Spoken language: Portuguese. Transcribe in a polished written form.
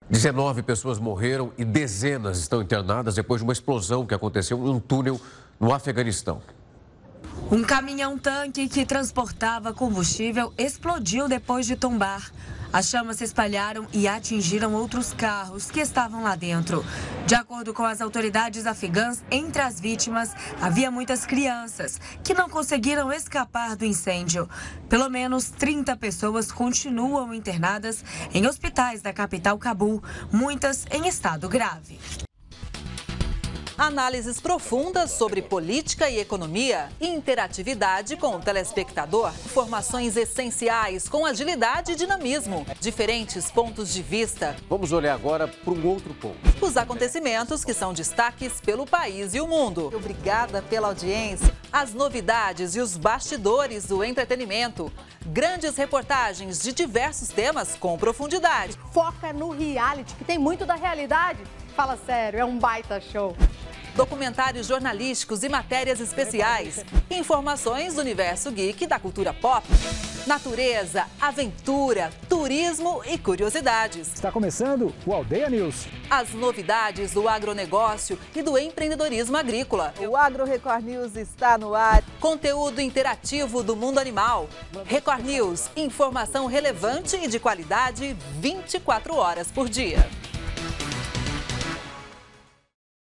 19 pessoas morreram e dezenas estão internadas depois de uma explosão que aconteceu em um túnel no Afeganistão. Um caminhão-tanque que transportava combustível explodiu depois de tombar. As chamas se espalharam e atingiram outros carros que estavam lá dentro. De acordo com as autoridades afegãs, entre as vítimas havia muitas crianças que não conseguiram escapar do incêndio. Pelo menos 30 pessoas continuam internadas em hospitais da capital Cabul, muitas em estado grave. Análises profundas sobre política e economia, interatividade com o telespectador, informações essenciais com agilidade e dinamismo, diferentes pontos de vista. Vamos olhar agora para um outro ponto. Os acontecimentos que são destaques pelo país e o mundo. Obrigada pela audiência. As novidades e os bastidores do entretenimento. Grandes reportagens de diversos temas com profundidade. Foca no reality, que tem muito da realidade. Fala sério, é um baita show. Documentários jornalísticos e matérias especiais. Informações do universo geek e da cultura pop. Natureza, aventura, turismo e curiosidades. Está começando o Aldeia News. As novidades do agronegócio e do empreendedorismo agrícola. O Agro Record News está no ar. Conteúdo interativo do mundo animal. Record News, informação relevante e de qualidade 24 horas por dia.